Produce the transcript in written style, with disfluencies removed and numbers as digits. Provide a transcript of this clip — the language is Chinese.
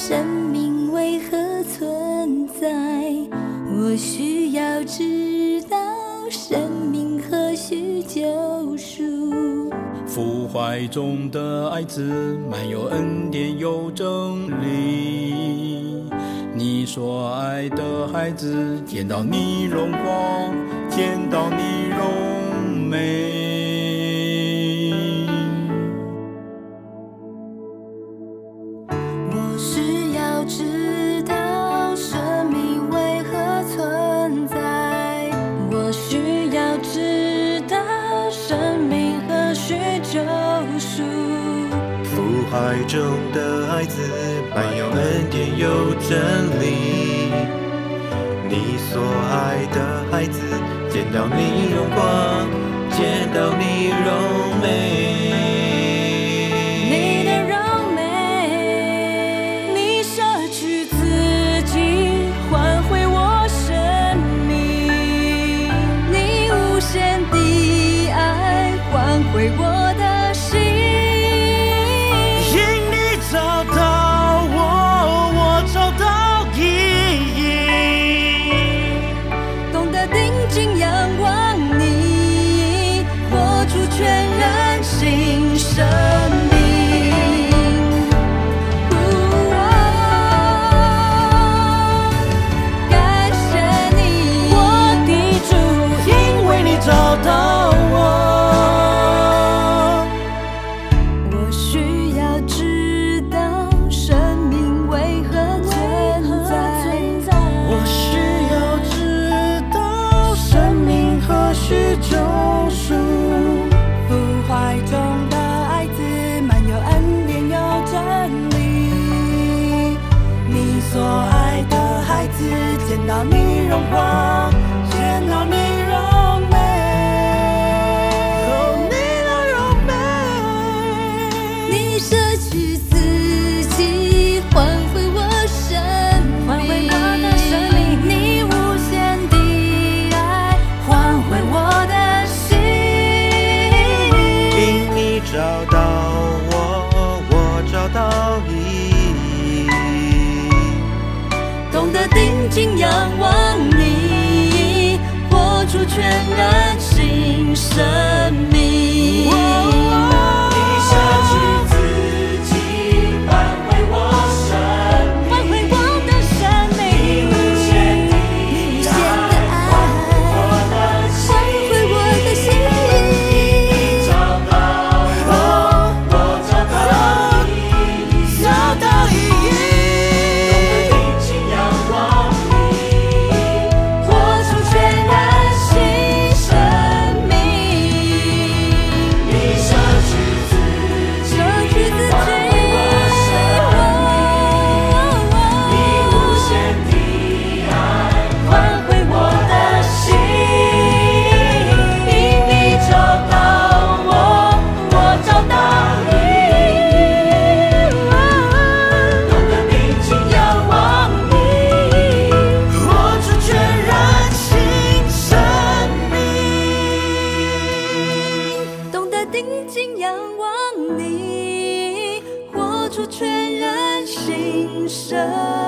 生命为何存在？我需要知道生命何须救赎。 父怀中的爱子，满有恩典有真理。你所爱的孩子，见到你荣光，见到你荣美。 我需要知道生命为何存在，我需要知道生命何须救赎。 父怀中的孩子，满有恩典有真理。你所爱的孩子，见到你荣光，见到你荣美。 你的荣美，你舍去自己，换回我生命。你无限的爱，换回我的心。 因你找到我，我找到意义。 懂得定睛仰望你，活出全然新生命。感谢你，我的主， 因为你找到我。 我需要知道生命为何存在， 我需要知道生命何须救赎。 父怀中的爱子，满有恩典有真理。你所爱的孩子，见到你荣光，见到你荣美。 哦，你的荣美。 你舍去自己，换回我生命，换回我的生命。你无限的爱，换回我的心。 因你找到我，我找到意义。 懂得定睛仰望你，活出全然新生命。 你舍去自己，换回我生命。 换回我的生命， 你无限的无限的爱， 我的心。 换回我的心。 你找到我，我找到意义。找到意义。懂得定睛仰望你， 活出全然新生命。 你舍去自己， 舍去自己， 换回我生命。你无限的爱， 换回我的心。因你找到我，我找到你。 懂得定睛仰望你，活出全然新生命。 懂得定睛仰望你，活出全然新生